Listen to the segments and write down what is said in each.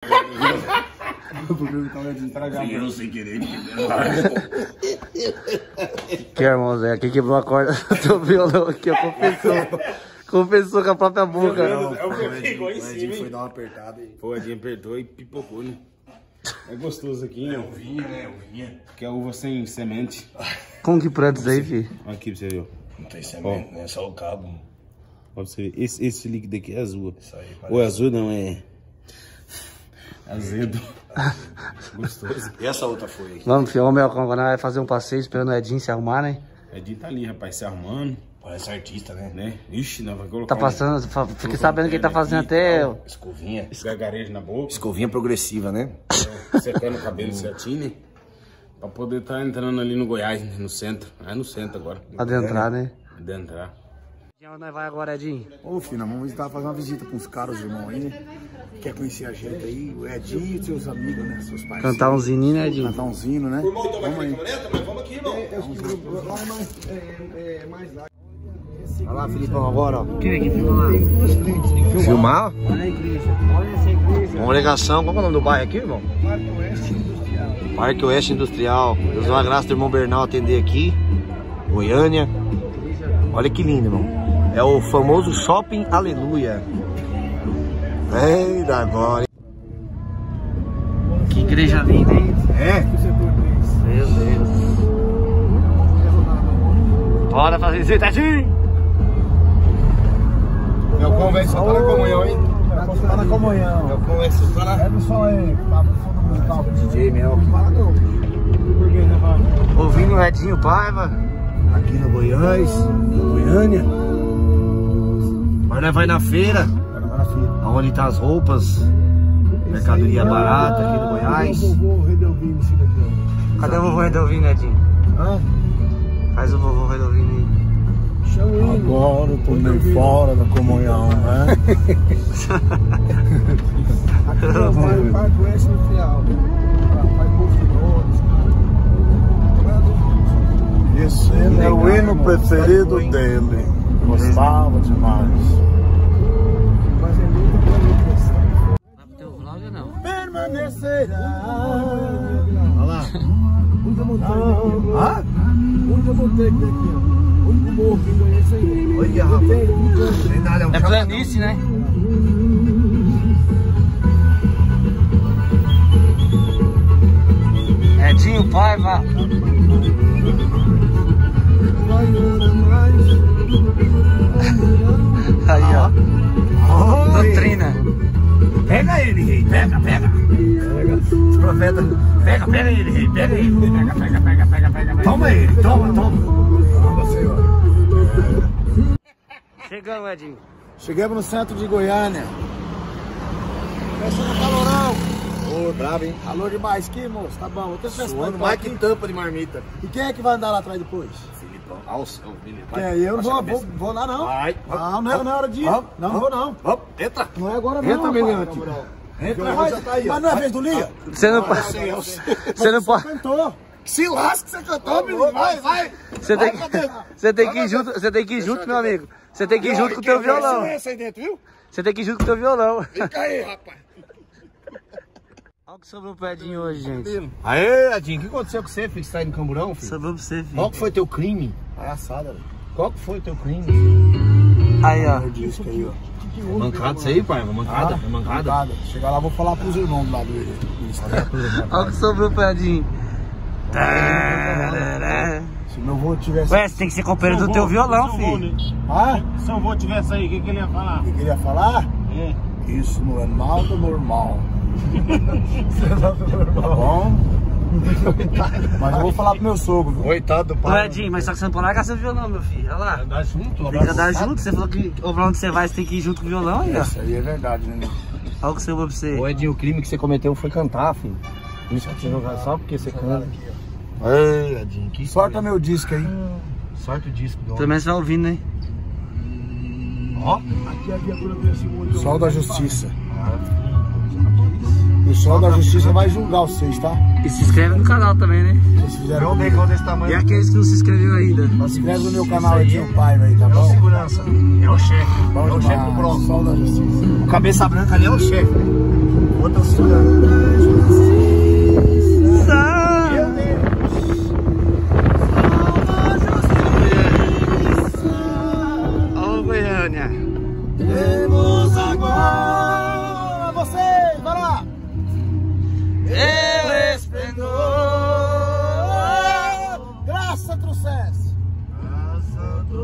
Eu sem querer. Que irmão Zé, aqui quebrou a corda do violão aqui, ó, confessou com a própria boca. O Edinho foi dar uma apertada e... Pô, o Edinho apertou e pipocou, né? É gostoso aqui, né? Uvinha, né? Uvinha. Que é uva sem semente. Como que planta isso aí, filho? Olha aqui pra você ver. Não tem semente, né? Só o cabo. Olha pra você ver. Esse líquido aqui é azul. Isso aí, Ou azul não, é... azedo. Gostoso. E essa outra foi aqui? Vamos, filho, vamos, agora vai fazer um passeio esperando o Edinho se arrumar, né? Edinho tá ali, rapaz, se arrumando. Parece artista, né? Né? Ixi, não vai colocar. Tá passando, fiquei sabendo que ele tá fazendo até... Escovinha. Gagarejo na boca. Escovinha progressiva, né? Secando o cabelo certinho, né? Pra poder tá entrando ali no Goiás, né? No centro. É no centro agora. Adentrar, né? Adentrar. Onde nós vai agora, Edinho? Ô, filho, nós vamos visitar, fazer uma visita com os caras, os irmãos aí, né? Quer conhecer a gente aí, o Edinho e seus amigos, né? Seus pais. Cantar um zininho, né, Edinho? Cantar um zino, né? Vamos aí. Mas vamos aqui, irmão. Olha lá, Filipão, agora, ó. Quem que filma lá? Filmar? Olha a igreja. Olha essa igreja. Congregação, qual é o nome do bairro aqui, irmão? Parque Oeste Industrial. Parque Oeste Industrial. Deus dá uma graça do irmão Bernal atender aqui. Goiânia. Olha que lindo, irmão. É o famoso Shopping Aleluia. Eita, agora. Que igreja linda, hein? É? Meu Deus. Bora fazer visita, Edinho! Meu convite só tá na comunhão, hein? Tá na comunhão. Meu convite só tá na... É do som aí, tá no fundo musical. DJ Mel. Ouvindo o Edinho Paiva. Aqui no Goiás, no Goiânia. Mas nós vai na feira. Onde tá as roupas. Mercadoria barata aqui no Goiás. Cadê o vovô Redelvino, Edinho? Hã? Faz o vovô Redelvino aí. Agora eu tô meio fora da comunhão, né? Aqui é o Parque Oeste Industrial. Faz bastidores. Esse é o hino preferido dele. Gostava demais. Vai pro teu vlog ou não? Permanecerá. Olha lá. Única montanha aqui, ó. Única montanha aqui, ó. Único morro que conhece aí. Olha, rapaz. Tem nada, É planície, né? Edinho Paiva. Aí, ó. Doutrina. Pega ele, rei. Pega. Os profetas. Pega ele, rei. Pega ele. Pega. Toma ele. Toma. Toma, senhor. Chegamos, Edinho. Chegamos no centro de Goiânia. Começando o calorão. Ô, brabo, hein? Calor demais aqui, moço. Tá bom. Eu tô Suando mais que tampa de marmita. E quem é que vai andar lá atrás depois? Alça, Billy. Quem é? Eu não vou lá, não. Vai. Não é hora de ir. Não vou, não. Vamos, entra. Não é agora, não. Entra, rapaz. Meliante. Entra, mas não é a vez do Lia? Você não pode. Você não pode. Cantou. Se lasca que você cantou, menino. Vai. Você tem que ir junto. Você tem que ir junto, meu amigo. Você tem que ir junto com o teu violão. Silêncio aí dentro, viu? Você tem que ir junto com o teu violão. Fica aí, rapaz. Olha o que sobrou pro Edinho hoje, gente. Aê, Edinho, o que aconteceu com você, filho? Você tá aí no Camburão, filho? Sobrou pra você, filho. Qual que foi teu crime? Palhaçada, velho. Qual que foi teu crime? Aí, ó. Disco aí, ó. Mancada isso aí, pai? Mancada? É mancada? Chegar lá, vou falar pros irmãos do lado dele. Olha o que sobrou pro Edinho. Se meu avô tivesse... Ué, você tem que ser companheiro do teu violão, filho. Ah? Se seu avô tivesse aí, o que ele ia falar? O que ele ia falar? É. Isso não é nada normal. Tá bom? Mas eu vou falar pro meu sogro, viu? Coitado do Ô, pai. Edinho, mas só que você não pode largar seu violão, meu filho. Olha lá. Andar junto, Tem que andar junto. Você falou que pra onde você vai, você tem que ir junto com o violão aí, ó. Isso aí é verdade, né? Olha o que sobrou pra você. Ô, Edinho, o crime que você cometeu foi cantar, filho. Isso que você jogar só porque você canta. Ei, Edinho, que Sorta meu disco aí. sorte o disco do Pelo menos você vai ouvindo, né? Ó. Aqui a viatura do segundo. Sol da Justiça. O Sol da Justiça vai julgar vocês, tá? E se inscreve no canal também, né? Vocês fizeram bem. desse tamanho. E aqueles que não se inscreveu ainda. Se inscreve no meu canal Edinho Paiva aí, tá bom? Segurança. É o chefe. Bom É o chefe do demais. bronze. Sol da Justiça. O cabeça branca ali é o chefe. O outro é o segurança.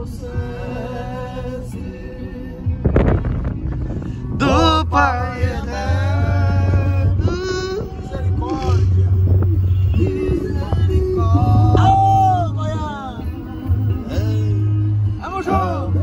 do Pai eterno. Misericórdia. Misericórdia. Aô, Goiás! Vamos junto!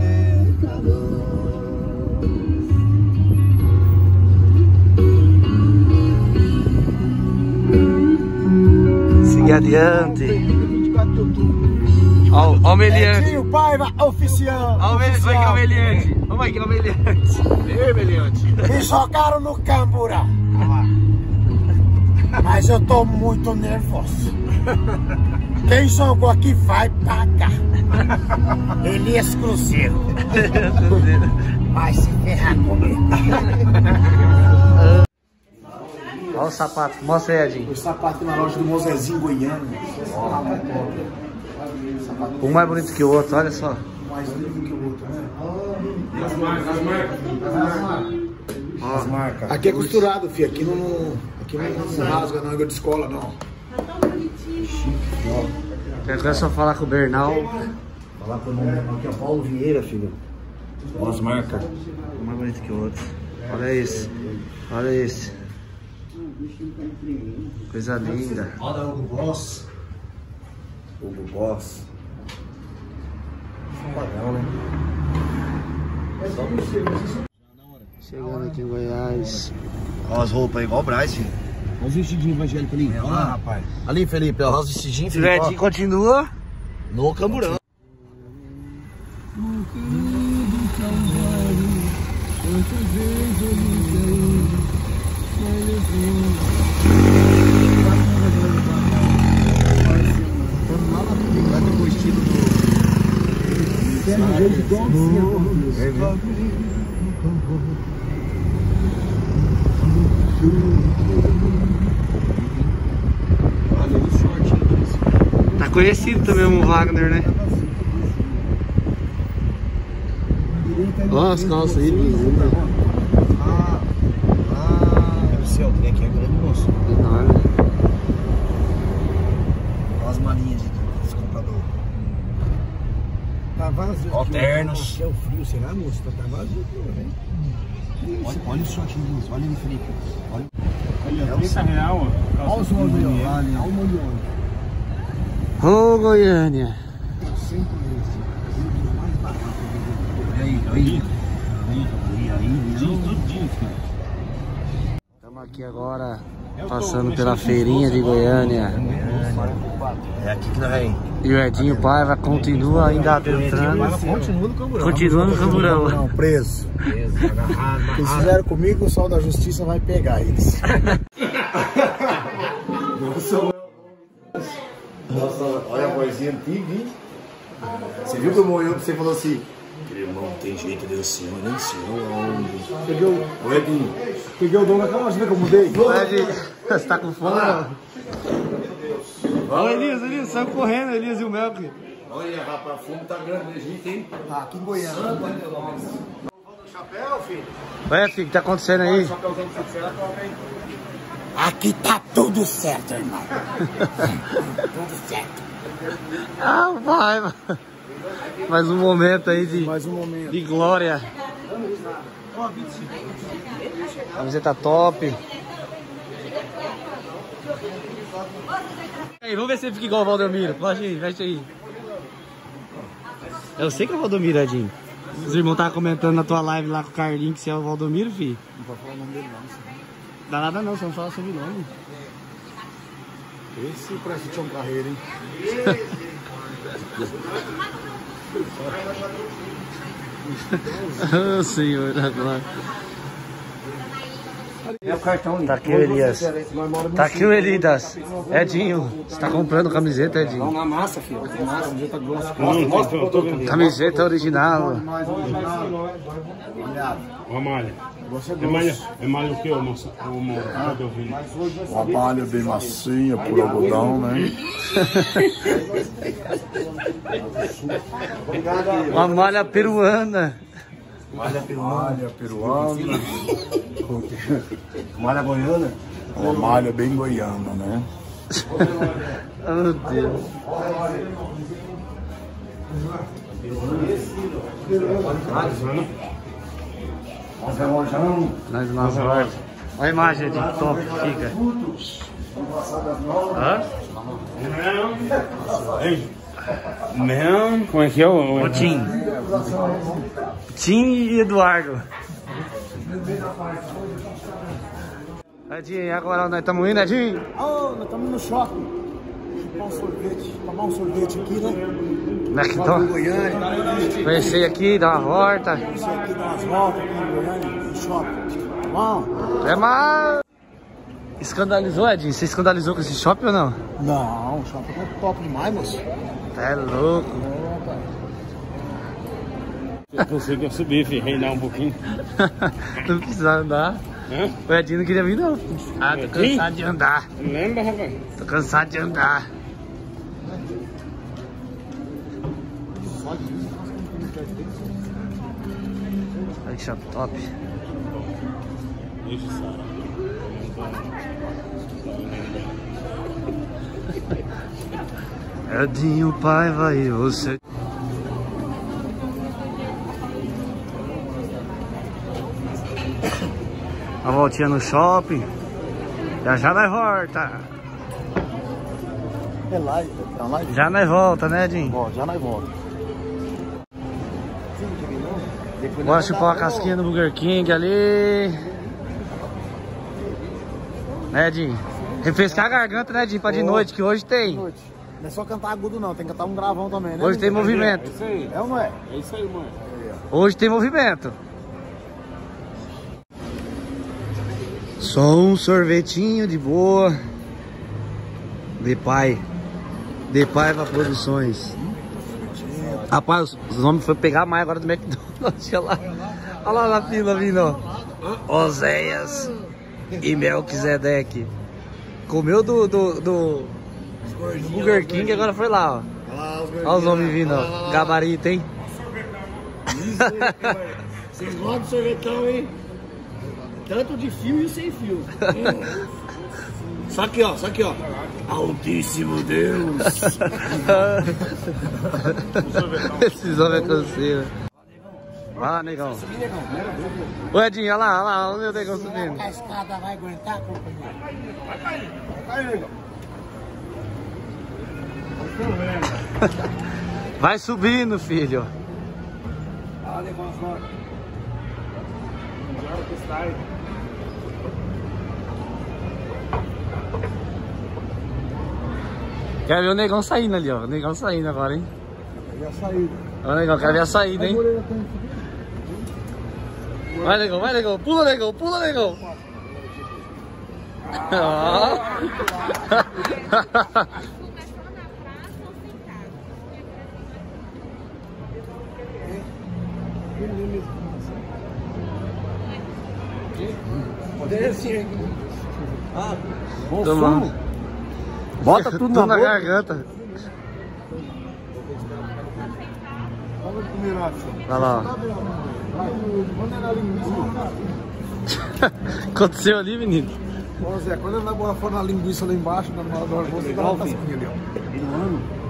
Siga adiante. 24 de outubro. Ó o meliante. Tio Paiva oficial. Ó o meliante. Vamos aqui, ó o meliante. Ei, meliante. Me jogaram no Cambura. Mas eu tô muito nervoso. Quem jogou aqui vai pagar. Elias Cruzeiro. Vai se ferrar comigo. Olha o sapato. Mostra aí, Edinho. O sapato na loja do Mozezinho Goiano. Um mais bonito que o outro, olha só. Mais lindo que o outro, né? Ó, Marca. Aqui é costurado, filho. Aqui não rasga, não é igual de escola, não. quer que eu só falar com o Bernal. Falar com o nome aqui é Paulo Vieira, filho. Olha as marcas. Um mais bonito que o outro. Olha esse. Olha esse. Coisa linda. Olha o Hugo Boss. Hugo Boss. Padrão, né? Chegando aqui em Goiás. Olha as roupas igual o Braz, filho. Olha os vestidinhos evangélicos ali. Olha lá, rapaz. Ali, Felipe, olha os vestidinhos, O Edinho continua. no Camburão. Tá conhecido também o Wagner, né? Olha as calças aí, Deve ser, o trem aqui é grande, moço. Enorme. Olha as malinhas de comprador. Tá vazio. Alternos. Aqui é o frio, será, moço? Tá vazio, né? Olha o shortinho, moço. Olha ali, Felipe. Olha. Olha, 30 real, ó. Olha os olhos aí, ó. Olha o molho. Ô, Goiânia. Aí. Estamos aqui agora passando pela feirinha de Goiânia. É aqui que nós vem. E o Edinho Paiva continua ainda adentrando. Continua no Camburão. Continua no Camburão. Não, preso. O que eles fizeram comigo, o sol da justiça vai pegar eles. Nossa, olha a vozinha antiga, hein? Você viu que eu olhou pra você e falou assim: irmão, tem jeito de senhor, nem senhor aonde? Peguei o dom da cama, você vê que eu mudei? Edinho, você tá com fome? Ô, Elias, saiu correndo, Elias e o Melk. Olha, rapaz, o fumo tá grande, gente, hein? Tá, aqui em Goiânia. Chapéu, filho? Ué, filho, o que tá acontecendo aí? Aqui tá tudo certo, irmão. Tudo certo. Ah, Paiva. Mais um momento aí de, Mais um momento. de glória. Camiseta top. Aí, vamos ver se ele fica igual o Valdomiro. Pode ir, veste aí. Eu sei que é o Valdomiro, Edinho. Os irmãos estavam comentando na tua live lá com o Carlinhos que você é o Valdomiro, filho. Não pode falar o nome dele, não. Dá nada não, você não fala sobre o nome. Esse parece que tinha um carreiro, hein? Oh, Senhor da glória. É o cartão. Tá aqui o Elias. Tá aqui o Elias. Edinho, você tá comprando camiseta, Edinho? Na massa, filho. Na massa, camiseta grossa. Mostra o produto ali. Camiseta original. Mais original. Uma malha. É malha o que, moça? Uma malha bem macia, por algodão, né? Uma malha peruana. Malha Malha peruana, malha goiana. uma malha bem goiana, né? Oh, meu Deus. Nós nas hortas. Olha a imagem de top que fica. Hã? Não, como é que é o... O Tim. Tim e Eduardo. Edinho, agora nós estamos indo, Edinho? Oh, nós estamos no shopping. Chupar um sorvete, tomar um sorvete aqui, né? McDonald's. Goiânia. Conhecer aqui, dar uma volta. Isso aqui dá umas voltas aqui em Goiânia, no shopping. Tá bom? É mais... Escandalizou, Edinho? Você escandalizou com esse shopping ou não? Não, o shopping é top demais, moço. É louco. Eu consegui subir, filho, reinar um pouquinho. Não precisa andar. Hã? O Edinho não queria vir, não. Ah, tô cansado de andar. Lembra, rapaz? Tô cansado de andar. Olha que shopping top. Isso, Sara. Edinho, Paiva e você. A voltinha no shopping. Já nós volta. É live, tá live? Já nós volta, né, Edinho? Ó, já nós volta. Bora chupar uma casquinha no Burger King ali. Né, Edinho? Refrescar a garganta, né, Edinho? Pra de noite, que hoje tem. Não é só cantar agudo não, tem que cantar um gravão também, né? Hoje tem É movimento. isso aí. É ou não é? É isso aí, mano. Hoje tem movimento. Só um sorvetinho de boa. De Paiva Produções. Rapaz, os homens foram pegar mais agora do McDonald's. Olha lá na fila vindo. Oséias e Melquisedeque. Comeu do Burger King e agora foi lá, ó. Olha os homens vindo, ó. Gabarito, hein? Vocês gostam de sorvetão, hein? Tanto de fio e sem fio. Só aqui, ó. Altíssimo Deus. Esses homens é canseiro. Vai lá, negão. Ô, Edinho, olha lá, olha o meu negão subindo. A escada vai aguentar, companheiro? Vai subindo, filho. Quero ver o negão saindo ali, ó. O negão saindo agora, hein? E a saída? Ó, negão, quero ver a saída, hein? Vai, negão. Pula, negão. Ó. Desce. Ah, bom Toma. sumo. Bota tudo Tudo na boca. garganta. Vamos comer lá, filho. Olha lá, ó. Quando é na linguiça? Aconteceu ali, menino? Ô Zé, quando ele vai for na linguiça lá embaixo, na hora do almoço, dá uma tasquinha ali, ó.